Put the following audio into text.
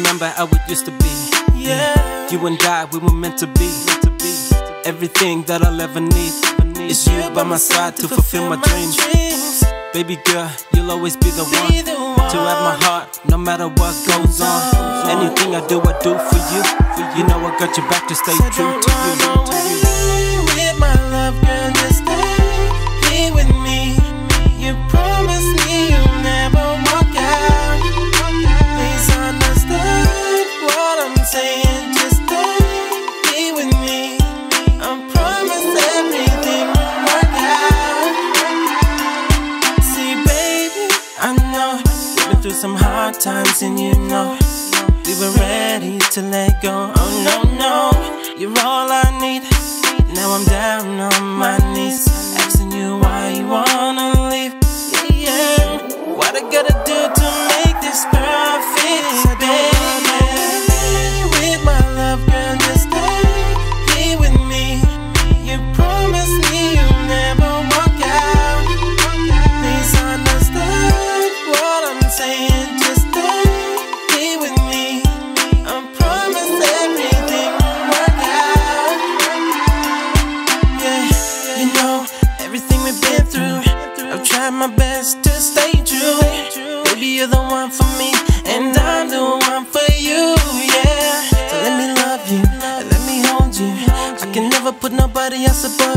remember how it used to be. Yeah, you and I, we were meant to be. Everything that I'll ever need is you by my side to fulfill my dreams. Baby girl, you'll always be the one to have my heart, no matter what goes on. Anything I do for you. You know I got your back to stay true to you. With my love, girl, just stay here with me. You promised me you'll never walk out. Please understand what I'm saying. Just stay here with me. I promise everything will work out. See, baby, I know you've been through some hard times, and you know we were ready to let go. Oh no, no, you're all I need. Now I'm down on my knees, asking you why you wanna leave. Yeah, what I gotta do to make this perfect, baby? With my love, girl, just stay here with me. You promised me you'll never walk out. Please understand what I'm saying. Just stay here with me. I promise everything will work out. Yeah, you know everything we've been through, I've tried my best to stay true. Baby, you're the one for me, and I'm the one for you, yeah. So let me love you, let me hold you. I can never put nobody else above